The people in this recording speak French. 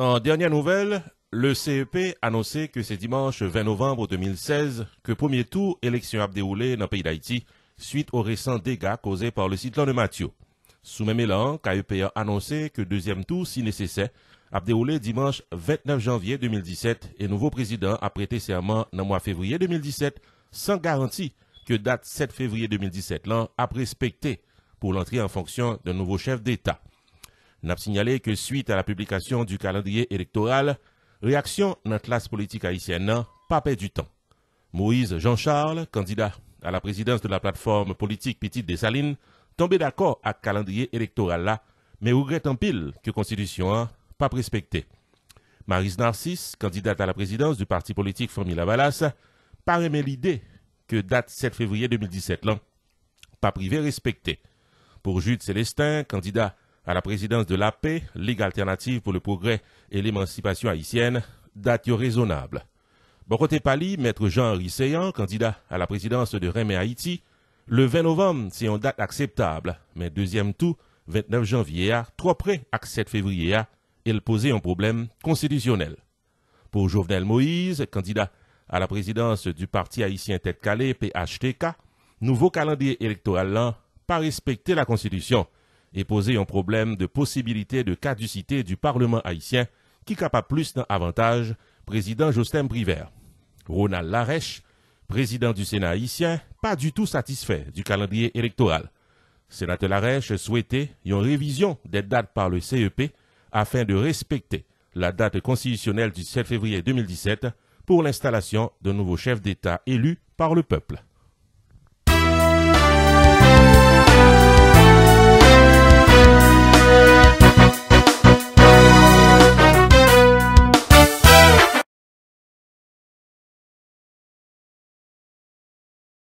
En dernière nouvelle, le CEP a annoncé que c'est dimanche 20 novembre 2016 que premier tour élection a déroulé dans le pays d'Haïti suite aux récents dégâts causés par le cyclone Mathieu. Sous même élan, KEP a annoncé que deuxième tour, si nécessaire, a déroulé dimanche 29 janvier 2017 et nouveau président a prêté serment dans le mois février 2017 sans garantie que date 7 février 2017 là a respecté pour l'entrée en fonction d'un nouveau chef d'État. N'a signalé que suite à la publication du calendrier électoral, réaction dans la classe politique haïtienne n'a pas perdu du temps. Moïse Jean-Charles, candidat à la présidence de la plateforme politique Petite Dessalines, tombé d'accord avec le calendrier électoral là, mais regrette en pile que la Constitution n'a pas respecté. Maryse Narcisse, candidate à la présidence du parti politique Famille Lavalas, pas aimé l'idée que date 7 février 2017 là, pas privé respecté. Pour Jude Célestin, candidat à la présidence de l'AP, Ligue alternative pour le progrès et l'émancipation haïtienne, date raisonnable. Bon côté Pali, maître Jean-Henri Seyan, candidat à la présidence de Remé Haïti, le 20 novembre, c'est une date acceptable, mais deuxième tour, 29 janvier, trop près à 7 février, il posait un problème constitutionnel. Pour Jovenel Moïse, candidat à la présidence du parti haïtien Tête Calais, PHTK, nouveau calendrier électoral là, pas respecter la Constitution et poser un problème de possibilité de caducité du Parlement haïtien qui capable plus d'un avantage, président Josten Privert. Ronald Larèche, président du Sénat haïtien, pas du tout satisfait du calendrier électoral. Sénateur Larèche souhaitait une révision des dates par le CEP afin de respecter la date constitutionnelle du 7 février 2017 pour l'installation d'un nouveau chef d'État élu par le peuple.